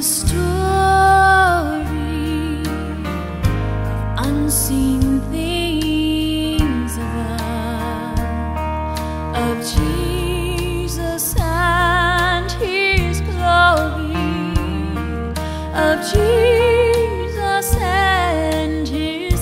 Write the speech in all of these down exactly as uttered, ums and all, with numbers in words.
story of unseen things above, of Jesus and His glory, of Jesus and His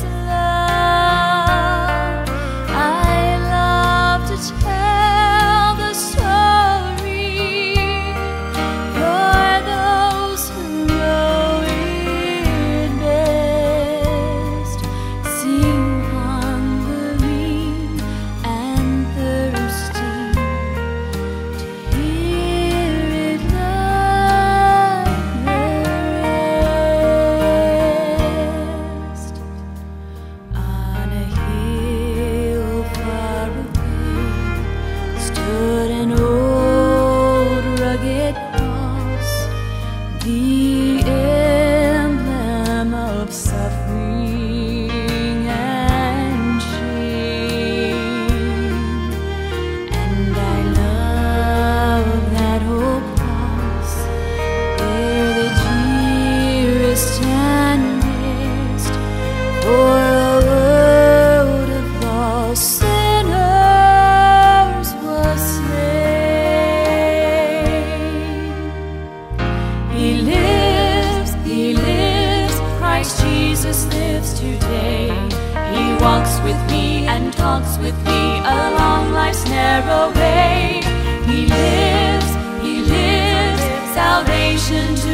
love. I love to tell the story for those who know it best, seem hungry and thirsty to hear it like the rest. On a hill far away stood an old rugged cross, the emblem of suffering and shame. And I love that old cross, there the dearest and best for a world of lost sinners was slain. He lives, He lives, Christ Jesus lives today. He walks with me and talks with me along life's narrow way. He lives, He lives, salvation to